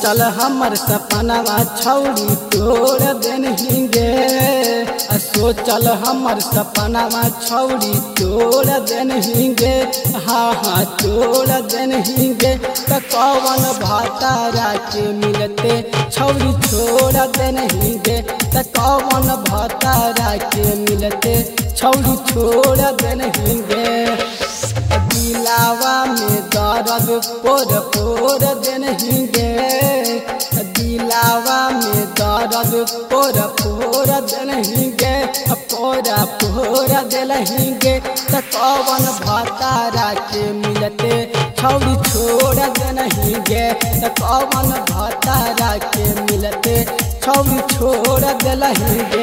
सोचल हमर सपनवा छौरी तोड़ देनहिगे। सोचल हमर सपनवा छौरी तोड़ देनहिगे। हाँ हाँ तोड़ देनहिगे। त कौन भातारा के मिलते छौरी छोड़ देनहिगे। त कौन भातारा के मिलते छौरी छोड़ देनहिगे। दिलावा में दर्द पोर पोर देनहिगे। दिलावा में दर्द पोर पोर देनहिगे। पोरा पोर देनहिगे। त कौन भातारा के मिलते छौरी छोड़ देनहिगे। त कौन भातारा के मिलते छौरी छोड़ देनहिगे।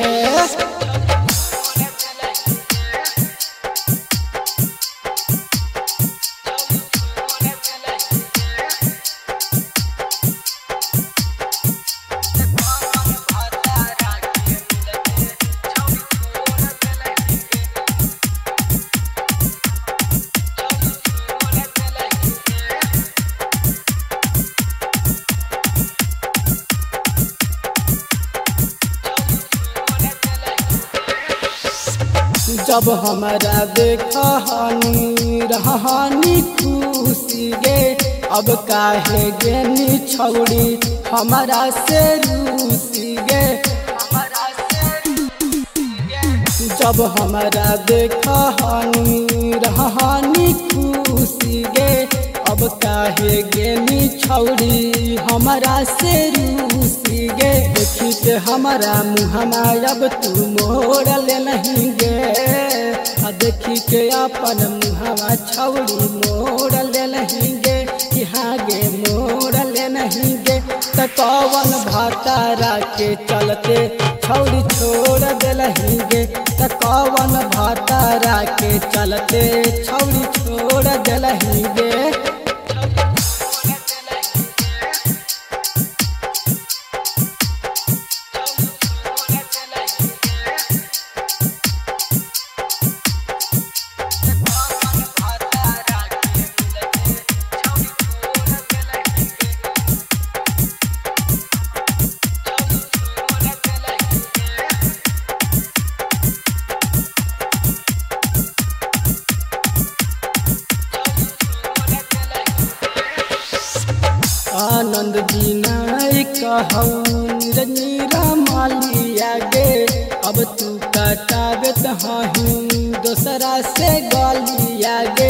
जब हमारा देखनी रहनी खुशी गे। अब काहे गेनी छौरी हमारा से रूसी गे। जब हमारा देखनी रहनी खुशी गे। अब काहे गेनी छौरी हमारा से रूसी गे। देखी के हमारा मुँहमा अब तू मोड़ ले नहीं गे। देखी के अपन मुँहवा छौरी मोड़ ले नहीं गे। यहाँ गे मोड़ ले नहीं गे। त कौन भातारा के चलते छौरी छोड़ देलही गे। त कौन भातारा के चलते छौरी छोड़ देलही गे। आनंद बिनाई कहूँ निरंजनी मालिया गे। अब तू कटावत हहीं दोसरा से गलिया गे।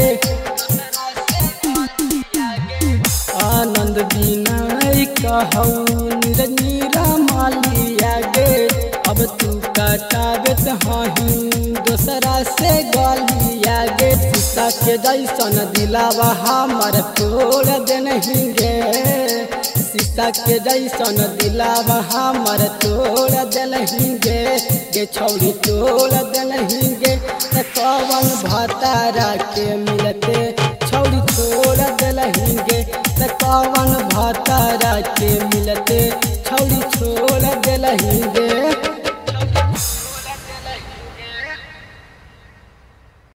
आनंद बिनाई कहूँ निरंजनी मालिया गे। अब तू कटावत हहीं दोसरा से गलिया गे। सीता के जैसन दिलावा हमर तोड़ देनहिगे। सीता के जैसन दिलावा हमर तोड़ देनहिगे। गे छौरी तोड़ देनहिगे। त कौन भातारा के मिलते छौरी छोड़ देनहिगे। त कौन भातारा के मिलते छौरी छोड़ देनहिगे।